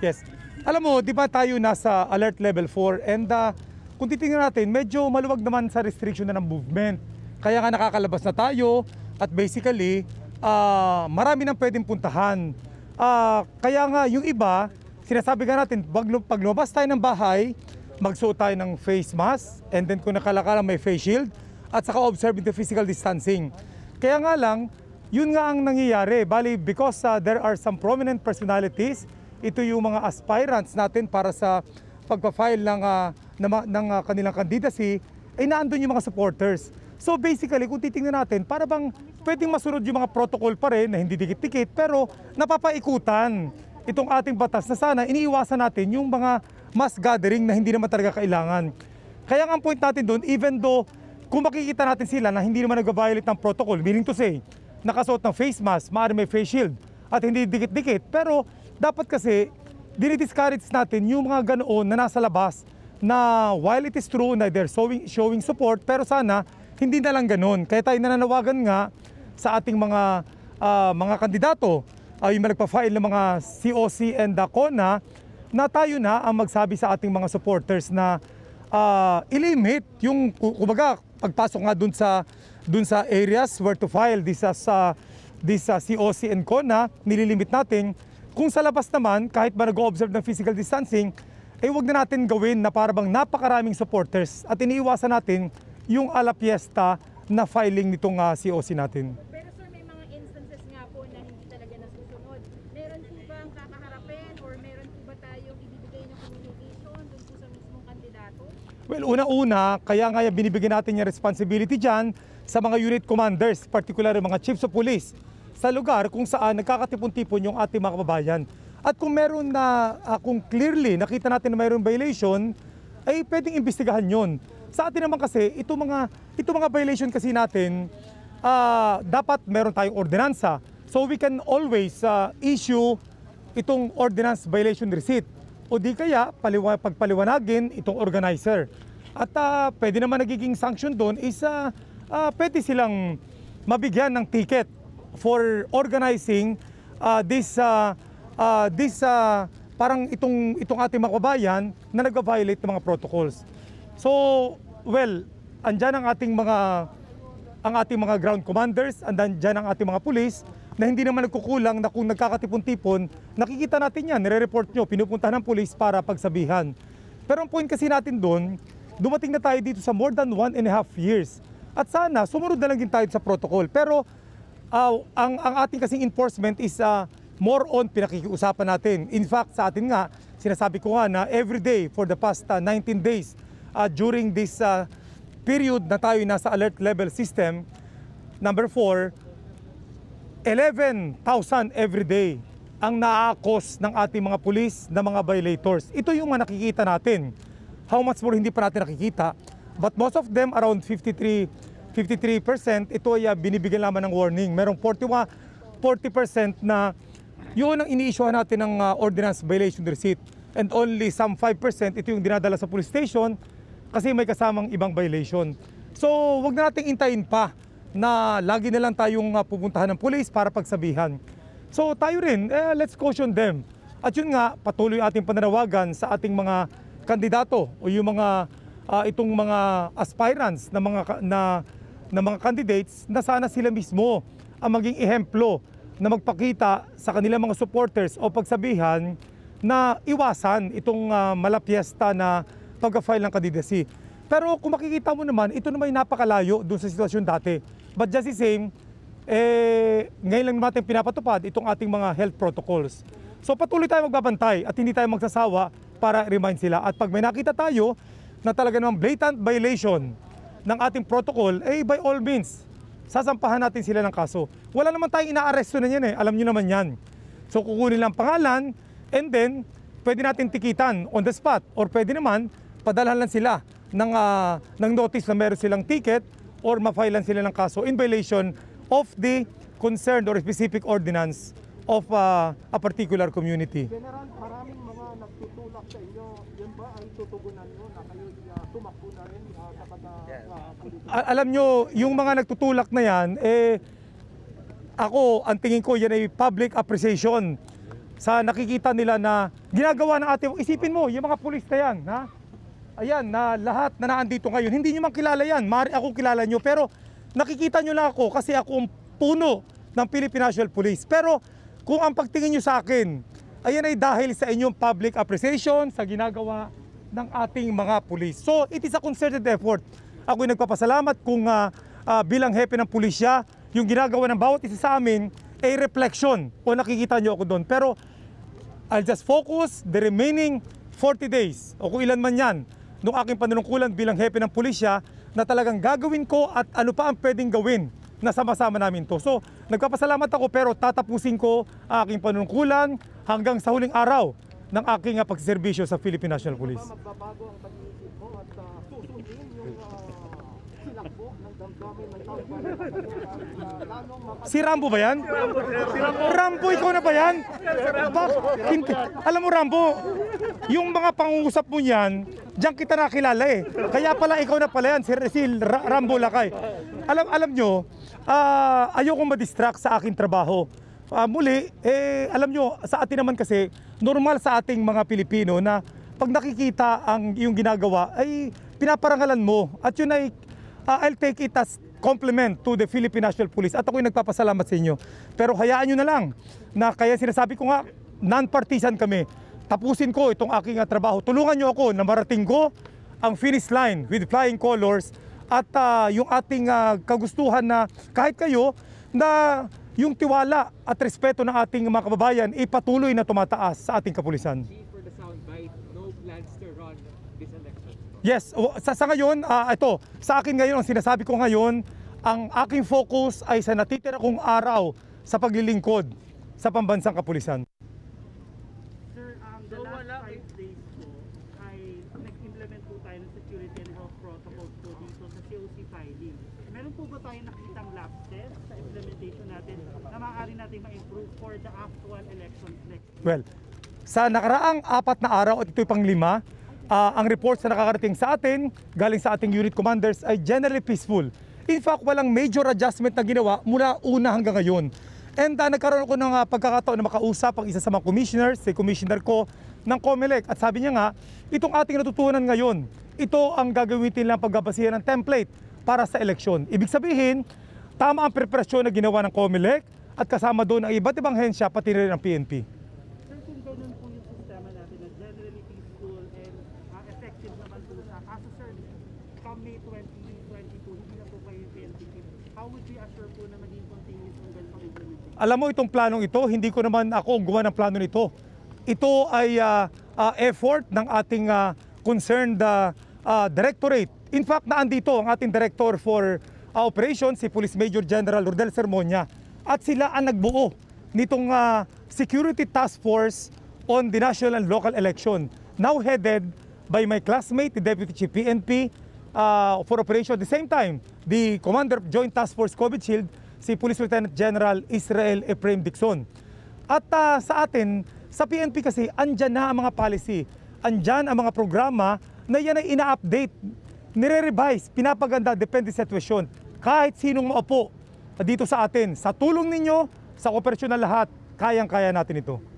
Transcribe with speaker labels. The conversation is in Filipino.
Speaker 1: Yes. Alam mo, di ba tayo nasa alert level 4 and kung titingnan natin, medyo maluwag naman sa restriction na ng movement. Kaya nga nakakalabas na tayo at basically, marami nang pwedeng puntahan. Kaya nga yung iba, sinasabi nga natin, pag lumabas tayo ng bahay, magsuot tayo ng face mask and then kung nakalakalang may face shield at saka observe the physical distancing. Kaya nga lang, yun nga ang nangyayari. Bali, because there are some prominent personalities, ito yung mga aspirants natin para sa pagpa-file ng kanilang candidacy, ay naandun yung mga supporters. So basically, kung titingnan natin, para bang pwedeng masunod yung mga protocol pa rin na hindi dikit-dikit, pero napapaikutan itong ating batas na sana iniiwasan natin yung mga mass gathering na hindi naman talaga kailangan. Kaya ang point natin doon, even though kung makikita natin sila na hindi naman nag-violate ng protocol, meaning to say, nakasuot ng face mask, maaari may face shield, at hindi dikit-dikit, pero dapat kasi dinidiscourage natin yung mga ganoon na nasa labas na while it is true na they're showing support, pero sana hindi na lang ganoon. Kaya tayo nananawagan nga sa ating mga kandidato, yung nagpa-file ng mga COC and CONA, na tayo na ang magsabi sa ating mga supporters na ilimit yung, kumbaga, pagpasok nga dun sa areas where to file this COC and CONA, nililimit natin. Kung sa labas naman, kahit ba nag-o-observe ng physical distancing, huwag na natin gawin na parang napakaraming supporters at iniiwasan natin yung ala fiesta na filing nitong COC natin.
Speaker 2: Pero sir, may mga instances nga po na hindi talaga nasusunod. Meron po ba ang kakaharapin or meron po ba tayong ibibigay na communication dun po sa mismong kandidato?
Speaker 1: Well, una-una, kaya nga binibigyan natin yung responsibility dyan sa mga unit commanders, particular mga chiefs of police, sa lugar kung saan nagkakatipon-tipon yung ating mga kababayan. At kung meron na, kung clearly nakita natin na mayroong violation, ay pwedeng imbestigahan yon. Sa atin naman kasi, ito mga violation kasi natin, dapat meron tayong ordinansa. So we can always issue itong ordinance violation receipt. O di kaya, pagpaliwanagin itong organizer. At pwede naman nagiging sanction doon is pwede silang mabigyan ng ticket for organizing this parang itong ating mga kababayan na nag-violate ng mga protocols. So, well, andyan ang ating mga ground commanders, andyan ang ating mga police na hindi naman nagkukulang na kung nagkakatipon-tipon, nakikita natin yan, nire-report nyo, pinupunta ng police para pagsabihan. Pero ang point kasi natin doon, dumating na tayo dito sa more than 1.5 years. At sana, sumunod na lang din tayo sa protocol. Pero ang ating kasing enforcement is more on pinakikiusapan natin. In fact, sa atin nga, sinasabi ko nga na every day for the past 19 days during this period na tayo nasa alert level system, number 4, 11,000 every day ang naakos ng ating mga pulis na mga violators. Ito yung mga nakikita natin. How much more hindi pa natin nakikita. But most of them, around 53%, ito ay binibigyan lamang ng warning. Merong 40% na yun ang ini-issuehan natin ng ordinance violation receipt. And only some 5%, ito yung dinadala sa police station kasi may kasamang ibang violation. So, wag na nating intayin pa na lagi na lang tayong pupuntahan ng police para pagsabihan. So, tayo rin, let's caution them. At yun nga, patuloy ating pananawagan sa ating mga kandidato o yung mga itong mga aspirants na mga candidates na sana sila mismo ang maging ehemplo na magpakita sa kanilang mga supporters o pagsabihan na iwasan itong malapiesta na pagka-file ng candidacy. Pero kung makikita mo naman, ito naman ay napakalayo doon sa sitwasyon dati. But just the same, ngayon lang natin pinapatupad itong ating mga health protocols. So patuloy tayo magbabantay at hindi tayo magsasawa para remind sila. At pag may nakita tayo na talaga namang blatant violation ng ating protocol, by all means, sasampahan natin sila ng kaso. Wala naman tayong ina-arresto na yan alam nyo naman yan. So kukunin lang pangalan and then pwede natin tikitan on the spot or pwede naman padalhan lang sila ng notice na meron silang ticket or ma-file sila ng kaso in violation of the concerned or specific ordinance of a particular community.
Speaker 3: General, maraming mga nagtutulak sa inyo. Yan ba ang tutugunan nyo na kayo tumakbo na rin sa politika?
Speaker 1: Alam nyo, yung mga nagtutulak na yan, ako, ang tingin ko, yan ay public appreciation sa nakikita nila na ginagawa ng ating, isipin mo, yung mga pulis na yan, ha? Ayan, na lahat na naandito ngayon, hindi nyo man kilala yan, mari ako kilala nyo, pero nakikita nyo lang ako kasi ako ang puno ng Philippine National Police. Pero kung ang pagtingin nyo sa akin, ayan ay dahil sa inyong public appreciation sa ginagawa ng ating mga pulis. So, it is a concerted effort. Ako'y nagpapasalamat kung bilang hepe ng pulisya, yung ginagawa ng bawat isa sa amin ay reflection o nakikita nyo ako doon. Pero I'll just focus the remaining 40 days o kung ilan man yan nung aking panunungkulan bilang hepe ng pulisya na talagang gagawin ko at ano pa ang pwedeng gawin na sama-sama namin to. So, nagpapasalamat ako pero tatapusin ko aking panunungkulan hanggang sa huling araw ng aking pagsiservisyo sa Philippine National Police.
Speaker 3: Magbabago ang pag-iisip mo at susundin yung silakbo ng damdamin ng taong bayan lalong
Speaker 1: Si Rambo ba yan? Rambo, ikaw na ba yan? Alam mo Rambo, yung mga pangungusap mo yan, diyan kita nakilala eh. Kaya pala ikaw na pala yan, si Rambo Lakay. Alam nyo, ayokong ma-distract sa aking trabaho. Muli, alam nyo, sa atin naman kasi, normal sa ating mga Pilipino na pag nakikita ang yung ginagawa, ay pinaparangalan mo. At yun ay, I'll take it as compliment to the Philippine National Police. At ako'y nagpapasalamat sa inyo. Pero hayaan nyo na lang na kaya sinasabi ko nga, non-partisan kami. Tapusin ko itong aking trabaho. Tulungan nyo ako na marating ko ang finish line with flying colors at yung ating kagustuhan na kahit kayo na yung tiwala at respeto ng ating mga kababayan ipatuloy na tumataas sa ating kapulisan.
Speaker 4: For the soundbite, no plans to run this election.
Speaker 1: Yes, sa ngayon, ito, sa akin ngayon, ang sinasabi ko ngayon, ang aking focus ay sa natitira kong araw sa paglilingkod sa pambansang kapulisan.
Speaker 5: Sir, the last 5 days po ay nag-implement po tayo ng security and health protocols po dito sa COC filing. Meron po ba tayong nakitang lapses sa implementation natin na maaari natin ma-improve for the actual elections next year?
Speaker 1: Well, sa nakaraang 4 na araw at ito'y pang-5, ang reports na nakakarating sa atin, galing sa ating unit commanders ay generally peaceful. In fact, walang major adjustment na ginawa mula una hanggang ngayon. And nagkaroon ako ng pagkakataon na makausap ang isa sa mga commissioners, si commissioner ko ng COMELEC. At sabi niya nga, itong ating natutunan ngayon, ito ang gagawin nilang pagbabasihan ng template para sa eleksyon. Ibig sabihin, tama ang preparasyon na ginawa ng COMELEC at kasama doon ang iba't ibang hensya, pati rin ang PNP.
Speaker 5: Sir, kung ganun po yung sistema natin na generally peaceful and effective naman po sa kaso, sir, come May 2022, hindi na po kayo yung PNP team. How would we assure po na maging continuous ang ganitong implementation?
Speaker 1: Alam mo itong planong ito, hindi ko naman ako gumawa ng plano nito. Ito ay effort ng ating concerned directorate. In fact, naandito ang ating director for operations, si Police Major General Rodel Sermonia. At sila ang nagbuo nitong Security Task Force on the National and Local Election. Now headed by my classmate, the Deputy Chief PNP for operation. At the same time, the Commander of Joint Task Force COVID Shield, si Police Lieutenant General Israel Ephraim Dixon. At sa atin, sa PNP kasi, andyan na ang mga policy, andyan ang mga programa na yan ay ina-update, nire-revise, pinapaganda, depende sa sitwasyon. Kahit sinong maupo dito sa atin, sa tulong ninyo, sa kooperasyon ng lahat, kayang-kaya natin ito.